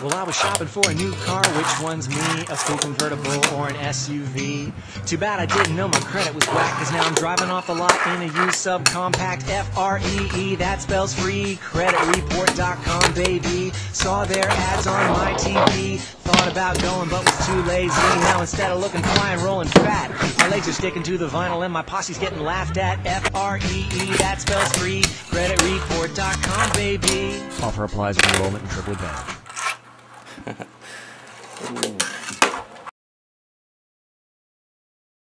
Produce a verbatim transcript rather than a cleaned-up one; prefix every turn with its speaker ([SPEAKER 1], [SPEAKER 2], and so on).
[SPEAKER 1] Well, I was shopping for a new car. Which one's me? A full convertible or an S U V? Too bad I didn't know my credit was whack, cause now I'm driving off the lot in a used subcompact. F R E E, that spells free. credit report dot com, baby. Saw their ads on my T V. Thought about going but was too lazy. Now instead of looking fly and rolling fat, my legs are sticking to the vinyl and my posse's getting laughed at. F R E E, that spells free. credit report dot com, baby. Offer applies with enrollment and triple advantage.